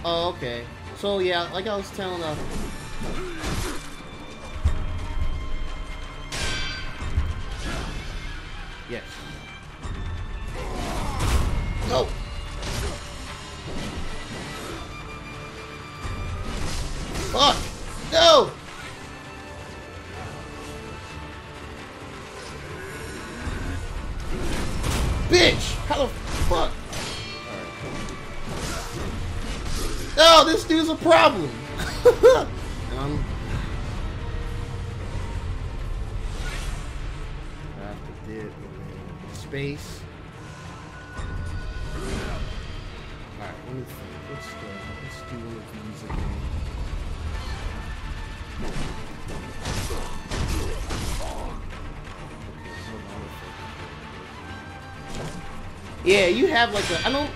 Oh, okay. So yeah, like I was telling yes. No. Fuck. No. Bitch. How the fuck? Oh, this dude's a problem. I have to dip space. Alright, let's do one of these again. Yeah, you have like a, I don't.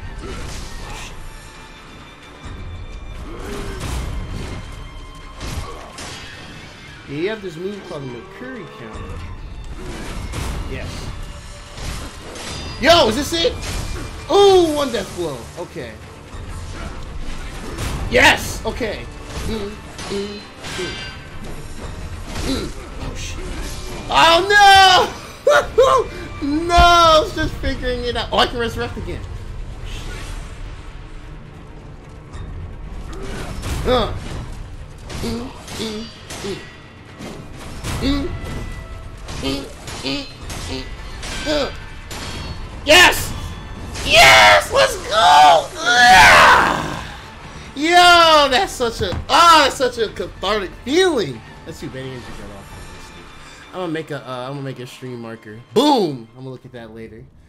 Yeah, you have this move called the Mercury counter. Yes. Yo, is this it? Ooh, one death blow. Okay. Yes. Okay. Oh shit. Oh no! No, I was just figuring it out. Oh, I can resurrect again. Yes! Yes! Let's go! Yo, that's such a cathartic feeling. Let's see, Benny, get that off. I'm gonna make a stream marker. Boom! I'm gonna look at that later.